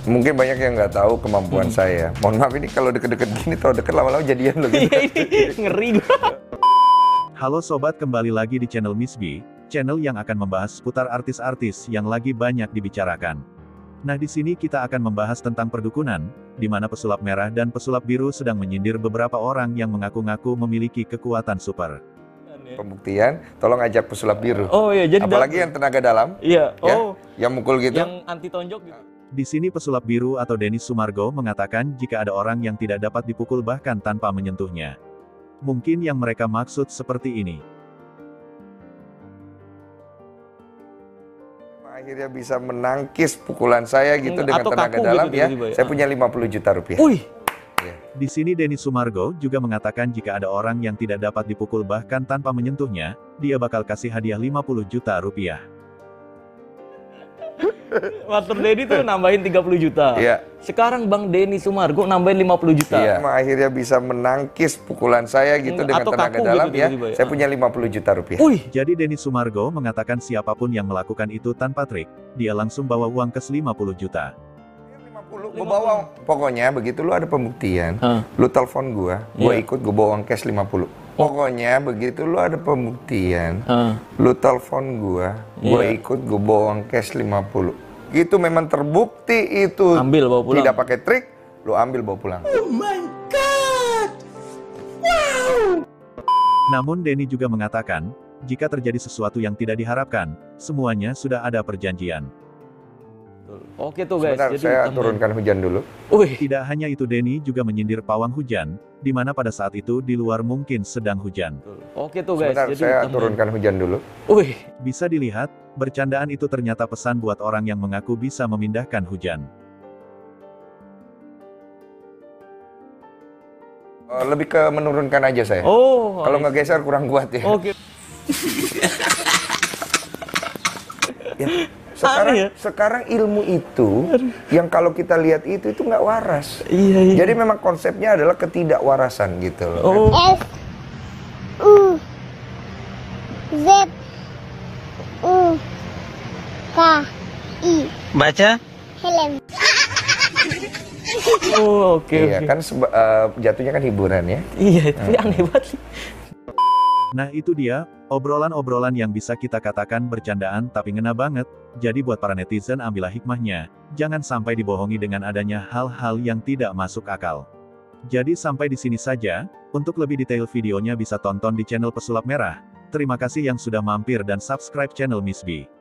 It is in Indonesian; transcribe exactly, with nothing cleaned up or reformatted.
Mungkin banyak yang nggak tahu kemampuan hmm. saya. Mohon maaf ini kalau deket-deket gini, tau deket lama-lama jadian loh. Iya ini ngeri gua. Halo sobat, kembali lagi di channel Miss B, channel yang akan membahas seputar artis-artis yang lagi banyak dibicarakan. Nah di sini kita akan membahas tentang perdukunan, di mana pesulap merah dan pesulap biru sedang menyindir beberapa orang yang mengaku-ngaku memiliki kekuatan super. Pembuktian, tolong ajak pesulap biru. Oh iya, jadi apalagi yang tenaga dalam. Iya. Oh. Ya, yang mukul gitu. Yang anti tonjok gitu. Di sini pesulap biru atau Dennis Sumargo mengatakan jika ada orang yang tidak dapat dipukul bahkan tanpa menyentuhnya. Mungkin yang mereka maksud seperti ini. Akhirnya bisa menangkis pukulan saya gitu dengan Atau tenaga kaku dalam gitu, ya. tiba-tiba ya. Saya punya lima puluh juta rupiah. Wih. Di sini Dennis Sumargo juga mengatakan jika ada orang yang tidak dapat dipukul bahkan tanpa menyentuhnya, dia bakal kasih hadiah lima puluh juta rupiah. Master Denny tuh nambahin tiga puluh juta. Iya. Sekarang Bang Denny Sumargo nambahin lima puluh juta. Iya. Akhirnya bisa menangkis pukulan saya gitu dengan Atau tenaga kaku dalam gitu, ya. tiba-tiba ya. Saya punya lima puluh juta rupiah. Wih. Jadi Dennis Sumargo mengatakan siapapun yang melakukan itu tanpa trik, dia langsung bawa uang kes lima puluh juta. Gue bawa, pokoknya begitu lu ada pembuktian, huh? lu telepon gua, gua yeah. ikut, gua bawa uang cash lima puluh. Pokoknya begitu lu ada pembuktian, huh? lu telepon gua, gua yeah. ikut, gua bawa uang cash lima puluh. Itu memang terbukti itu. Ambil bawa pulang. Tidak pakai trik, lu ambil bawa pulang. Oh my god. Wow. Namun Denny juga mengatakan, jika terjadi sesuatu yang tidak diharapkan, semuanya sudah ada perjanjian. Oke tuh guys, sebentar, jadi saya turunkan hujan dulu. Wih. Tidak hanya itu, Denny juga menyindir pawang hujan, di mana pada saat itu di luar mungkin sedang hujan. Oke tuh guys, sebentar, jadi saya turunkan hujan dulu. Wih. Bisa dilihat, bercandaan itu ternyata pesan buat orang yang mengaku bisa memindahkan hujan. Lebih ke menurunkan aja saya. Oh. Kalau nggak geser kurang kuat ya. Oke. Ya. Sekarang, ya? sekarang ilmu itu, yang kalau kita lihat itu, itu nggak waras. Iya, iya. Jadi memang konsepnya adalah ketidakwarasan gitu loh. Oh. S U Z U K I. Baca. Helm. Oh, oke. Iya okay. kan uh, jatuhnya kan hiburan ya. Iya, itu hmm. aneh banget sih. Nah itu dia, obrolan-obrolan yang bisa kita katakan bercandaan tapi ngena banget. Jadi buat para netizen ambillah hikmahnya, jangan sampai dibohongi dengan adanya hal-hal yang tidak masuk akal. Jadi sampai di sini saja, untuk lebih detail videonya bisa tonton di channel Pesulap Merah. Terima kasih yang sudah mampir dan subscribe channel Miss B.